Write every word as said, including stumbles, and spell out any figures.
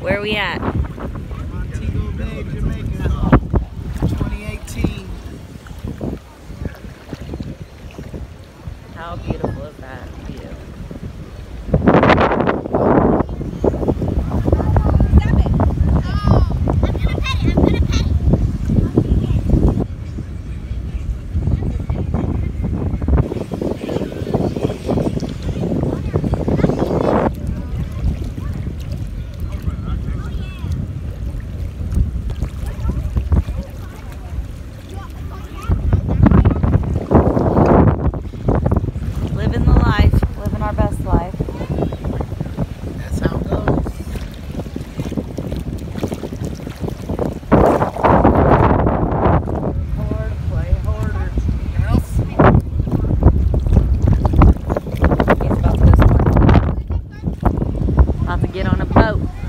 Where are we at? Montego Bay, Jamaica, twenty eighteen. How beautiful is that view? Living the life, living our best life. That's how it goes. Hard, play harder. Else? He's about to go snorkeling. About to get on a boat.